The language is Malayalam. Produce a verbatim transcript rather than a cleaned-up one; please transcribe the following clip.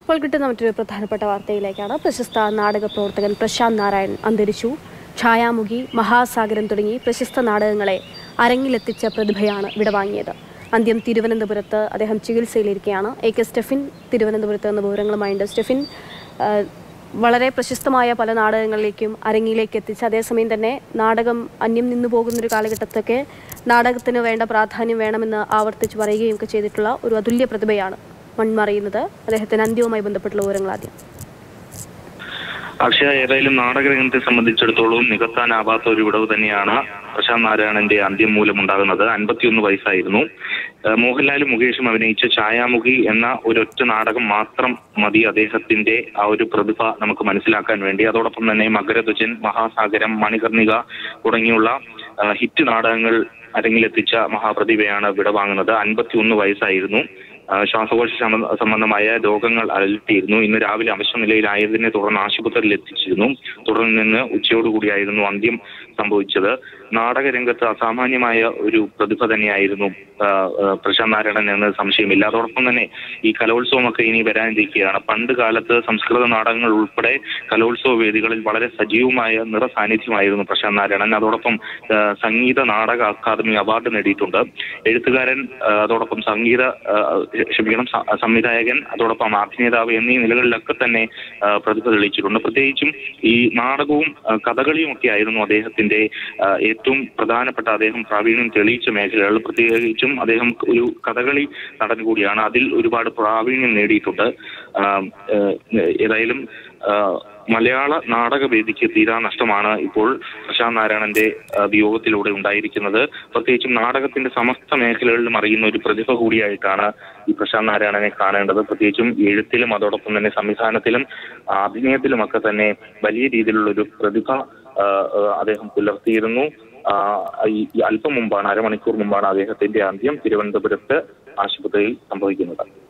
ഇപ്പോൾ കിട്ടുന്ന മറ്റൊരു പ്രധാനപ്പെട്ട വാർത്തയിലേക്കാണ്. പ്രശസ്ത നാടക പ്രവർത്തകൻ പ്രശാന്ത് നാരായൺ അന്തരിച്ചു. ഛായാമുഖി, മഹാസാഗരം തുടങ്ങി പ്രശസ്ത നാടകങ്ങളെ അരങ്ങിലെത്തിച്ച പ്രതിഭയാണ് വിടവാങ്ങിയത്. അന്ത്യം തിരുവനന്തപുരത്ത് അദ്ദേഹം ചികിത്സയിലിരിക്കുകയാണ്. എ കെ സ്റ്റെഫിൻ തിരുവനന്തപുരത്ത് നിന്ന് വിവരങ്ങളുമായുണ്ട്. സ്റ്റെഫിൻ, വളരെ പ്രശസ്തമായ പല നാടകങ്ങളിലേക്കും അരങ്ങിലേക്ക് എത്തിച്ച് അതേസമയം തന്നെ നാടകം അന്യം നിന്നു പോകുന്നൊരു കാലഘട്ടത്തൊക്കെ നാടകത്തിന് വേണ്ട പ്രാധാന്യം വേണമെന്ന് ആവർത്തിച്ച് പറയുകയും ഒക്കെ ചെയ്തിട്ടുള്ള ഒരു അതുല്യ പ്രതിഭയാണ് മൺമറയുന്നത്. അദ്ദേഹത്തിന് അന്ത്യവുമായി ബന്ധപ്പെട്ടുള്ള വിവരങ്ങൾ ആദ്യം. അക്ഷയ, ഏതായാലും നാടകരംഗത്തെ സംബന്ധിച്ചിടത്തോളം നികത്താനാവാത്ത ഒരു വിടവ് തന്നെയാണ് പ്രശാന്ത് നാരായണന്റെ അന്ത്യം മൂലമുണ്ടാകുന്നത്. അൻപത്തിയൊന്ന് വയസ്സായിരുന്നു. മോഹൻലാലും മുകേഷും അഭിനയിച്ച ഛായാമുഖി എന്ന ഒരൊറ്റ നാടകം മാത്രം മതി അദ്ദേഹത്തിന്റെ ആ ഒരു പ്രതിഭ നമുക്ക് മനസ്സിലാക്കാൻ വേണ്ടി. അതോടൊപ്പം തന്നെ മകരധ്വജൻ, മഹാസാഗരം, മണികർണിക തുടങ്ങിയുള്ള ഹിറ്റ് നാടകങ്ങൾ അരങ്ങിലെത്തിച്ച മഹാപ്രതിഭയാണ് വിടവാങ്ങുന്നത്. അൻപത്തിയൊന്ന് വയസ്സായിരുന്നു. ശ്വാസകോശ സംബന്ധമായ രോഗങ്ങൾ അലട്ടിയിരുന്നു. ഇന്ന് രാവിലെ അവശനിലയിലായതിനെ തുടർന്ന് ആശുപത്രിയിൽ എത്തിച്ചിരുന്നു. തുടർന്ന് നിന്ന് ഉച്ചയോടുകൂടിയായിരുന്നു അന്ത്യം സംഭവിച്ചത്. നാടകരംഗത്ത് അസാമാന്യമായ ഒരു പ്രതിഭ തന്നെയായിരുന്നു പ്രശാന്ത് നാരായണൻ എന്ന് സംശയമില്ല. അതോടൊപ്പം തന്നെ ഈ കലോത്സവമൊക്കെ ഇനി വരാനിരിക്കുകയാണ്. പണ്ട് കാലത്ത് സംസ്കൃത നാടകങ്ങൾ ഉൾപ്പെടെ കലോത്സവ വേദികളിൽ വളരെ സജീവമായ നിറസാന്നിധ്യമായിരുന്നു പ്രശാന്ത് നാരായണൻ. അതോടൊപ്പം സംഗീത നാടക അക്കാദമി അവാർഡ് നേടിയിട്ടുണ്ട്. എഴുത്തുകാരൻ, അതോടൊപ്പം സംഗീത ക്ഷമിക്കണം സംവിധായകൻ, അതോടൊപ്പം അഭിനേതാവ് എന്നീ നിലകളിലൊക്കെ തന്നെ പ്രതിഭ തെളിയിച്ചിട്ടുണ്ട്. പ്രത്യേകിച്ചും ഈ നാടകവും കഥകളിയും ഒക്കെ ആയിരുന്നു അദ്ദേഹത്തിന്റെ ഏറ്റവും പ്രധാനപ്പെട്ട അദ്ദേഹം പ്രാവീണ്യം തെളിയിച്ച മേഖലകൾ. പ്രത്യേകിച്ചും അദ്ദേഹം ഒരു കഥകളി നടൻ കൂടിയാണ്. അതിൽ ഒരുപാട് പ്രാവീണ്യം നേടിയിട്ടുണ്ട്. ഏതായാലും മലയാള നാടകവേദിക്ക് തീരാ നഷ്ടമാണ് ഇപ്പോൾ പ്രശാന്ത് നാരായണന്റെ വിയോഗത്തിലൂടെ ഉണ്ടായിരിക്കുന്നത്. പ്രത്യേകിച്ചും നാടകത്തിന്റെ സമസ്ത മേഖലകളിലും അറിയുന്ന ഒരു പ്രതിഭ കൂടിയായിട്ടാണ് ഈ പ്രശാന്ത് നാരായണനെ കാണേണ്ടത്. പ്രത്യേകിച്ചും എഴുത്തിലും അതോടൊപ്പം തന്നെ സംവിധാനത്തിലും അഭിനയത്തിലുമൊക്കെ തന്നെ വലിയ രീതിയിലുള്ള ഒരു പ്രതിഭ അദ്ദേഹം പുലർത്തിയിരുന്നു. ഈ അല്പം മുമ്പാണ്, അരമണിക്കൂർ മുമ്പാണ് അദ്ദേഹത്തിന്റെ അന്ത്യം തിരുവനന്തപുരത്ത് ആശുപത്രിയിൽ സംഭവിക്കുന്നത്.